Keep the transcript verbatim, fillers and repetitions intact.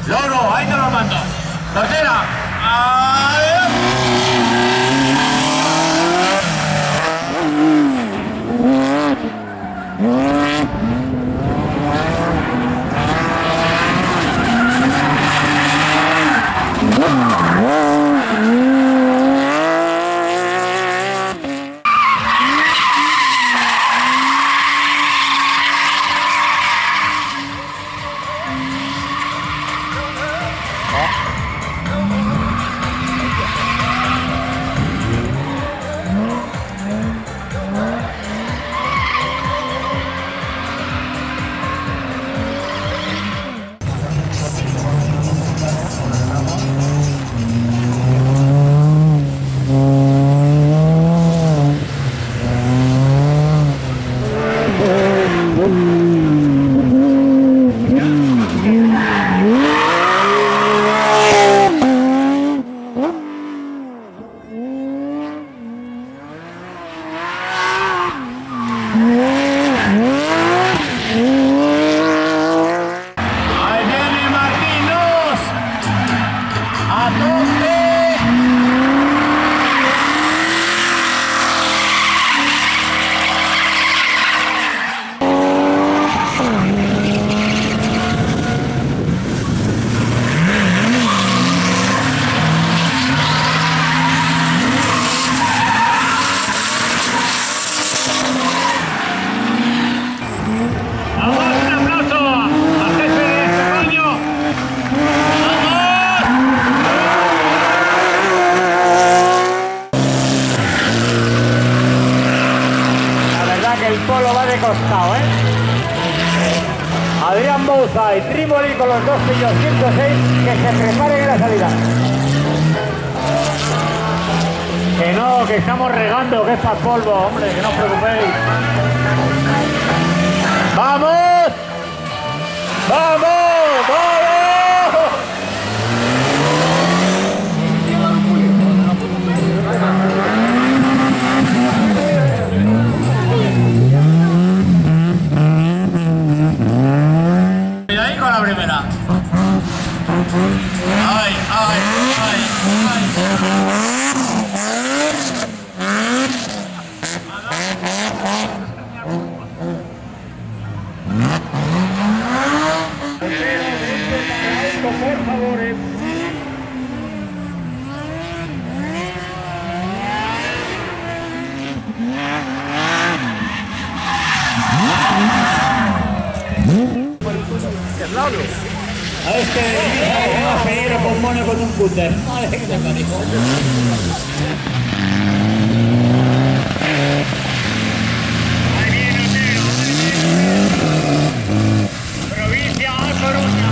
Loro, ahí te lo mando. Tercera. Adiós. El polo va de costado, ¿eh? Adrián Bouza y Trímoli con los dos pillos ciento seis que se preparen en la salida. Que no, que estamos regando, que es para polvo, hombre, que no os preocupéis. ¡Vamos! ¡Vamos! ¡Vamos! Con la primera. Ay, ay, ay, ay. Por favor. A este vamos a pedir a pulmones con un cúter. Vale, que te cariño. Ahí viene, tío. Provincia A Coruña.